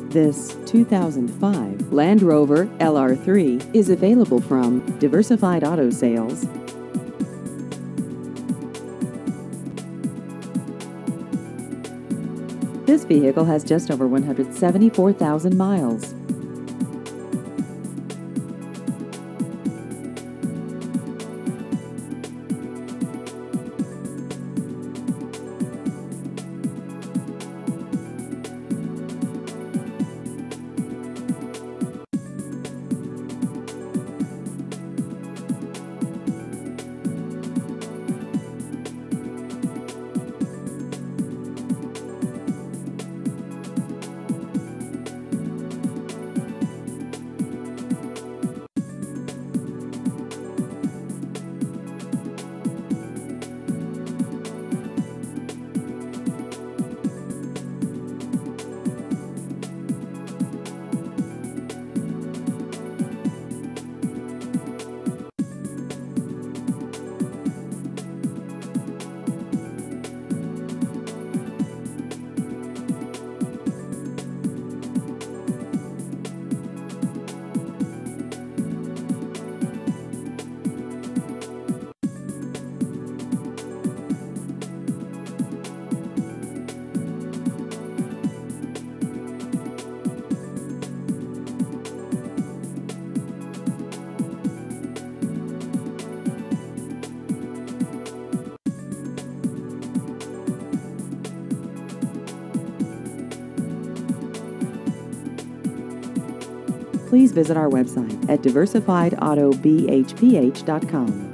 This 2005 Land Rover LR3 is available from Diversified Auto Sales. This vehicle has just over 174,000 miles. Please visit our website at diversifiedauto.bhph.com.